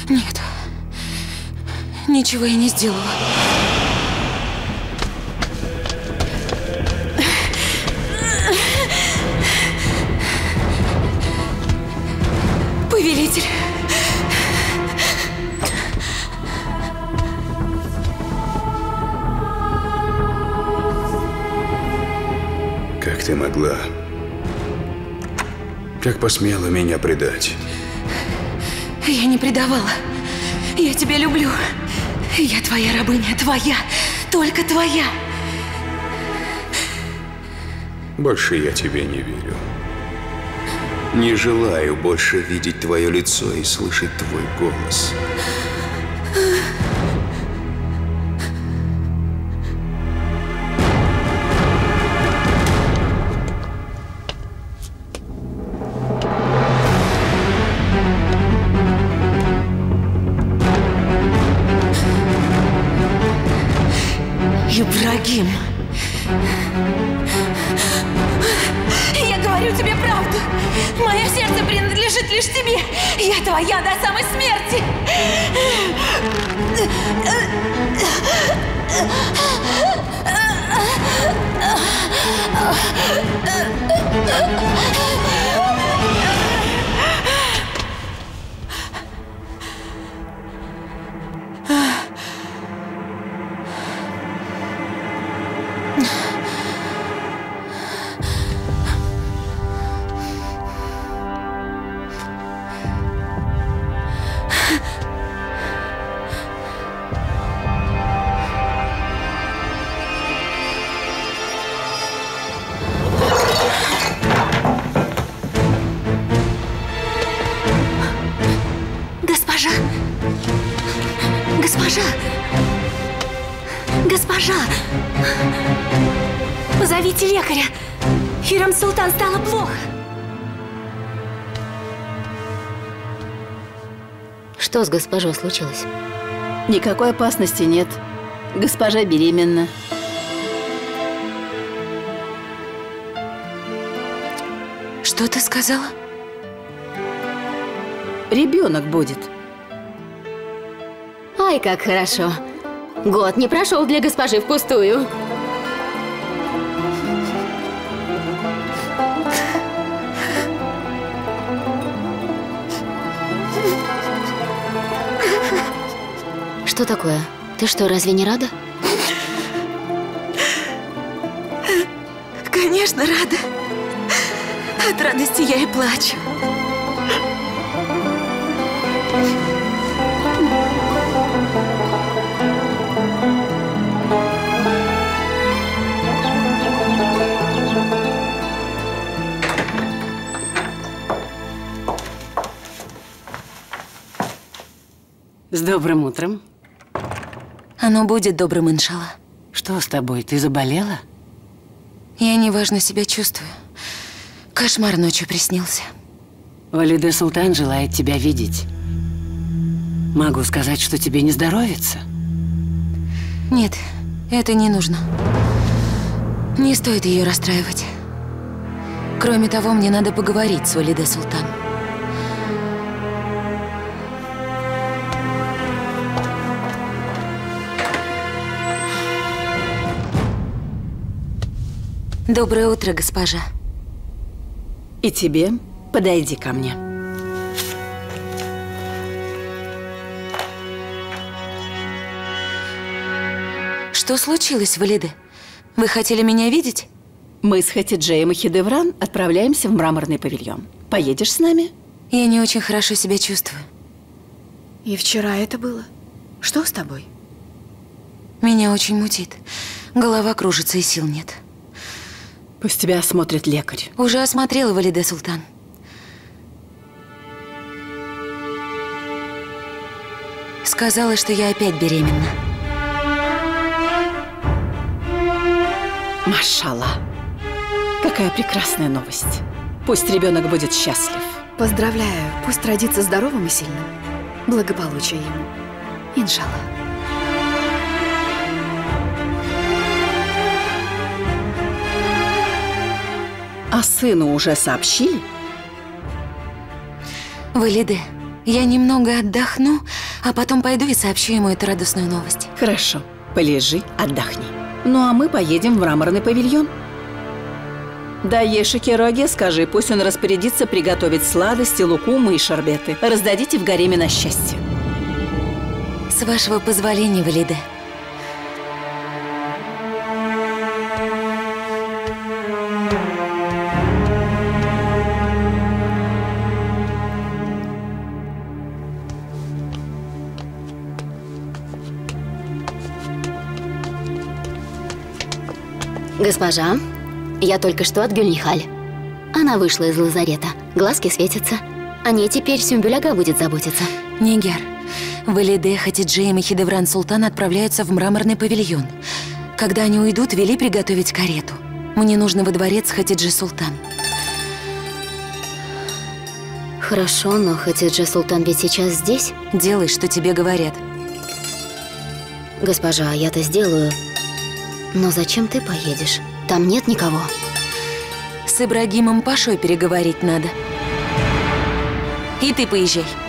Нет. Ничего я не сделала. Повелитель. Как ты могла? Как посмела меня предать? Я не предавала. Я тебя люблю. Я твоя рабыня, твоя, только твоя. Больше я тебе не верю. Не желаю больше видеть твое лицо и слышать твой голос. Ибрагим. Я говорю тебе правду. Мое сердце принадлежит лишь тебе. Я твоя до самой смерти. Госпожа! Госпожа! Госпожа! Позовите лекаря! Хирам-Султан стало плохо! Что с госпожой случилось? Никакой опасности нет. Госпожа беременна. Что ты сказала? Ребенок будет. Ай, как хорошо. Год не прошел для госпожи впустую. Что такое? Ты что, разве не рада? Конечно, рада. От радости я и плачу. С добрым утром. Оно будет добрым, иншалла. Что с тобой? Ты заболела? Я неважно себя чувствую. Кошмар ночью приснился. Валиде Султан желает тебя видеть. Могу сказать, что тебе не здоровится? Нет, это не нужно. Не стоит ее расстраивать. Кроме того, мне надо поговорить с Валиде Султан. Доброе утро, госпожа. И тебе подойди ко мне. Что случилось, Валиде? Вы хотели меня видеть? Мы с Хатиджеем и Хидевран отправляемся в мраморный павильон. Поедешь с нами? Я не очень хорошо себя чувствую. И вчера это было. Что с тобой? Меня очень мутит. Голова кружится и сил нет. Пусть тебя осмотрит лекарь. Уже осмотрела, Валиде Султан. Сказала, что я опять беременна. Машаллах. Какая прекрасная новость. Пусть ребенок будет счастлив. Поздравляю. Пусть родится здоровым и сильным. Благополучия ему. Иншаллах. А сыну уже сообщили? Валиде, Я немного отдохну, а потом пойду и сообщу ему эту радостную новость. Хорошо, полежи, отдохни. Ну а мы поедем в мраморный павильон. Да Еши Кироге скажи, пусть он распорядится приготовить сладости, лукумы и шарбеты. Раздадите в гареме на счастье. С вашего позволения, Валиде. Госпожа, я только что от Гюльнихаль. Она вышла из лазарета. Глазки светятся. О ней теперь Сюмбюль-ага будет заботиться. Нигер, Валиде, Хатиджеем и Хидевран Султан отправляются в мраморный павильон. Когда они уйдут, вели приготовить карету. Мне нужно во дворец Хатидже Султан. Хорошо, но Хатидже Султан ведь сейчас здесь. Делай, что тебе говорят. Госпожа, я-то сделаю. Но зачем ты поедешь? Там нет никого. С Ибрагимом Пашой переговорить надо. И ты поезжай.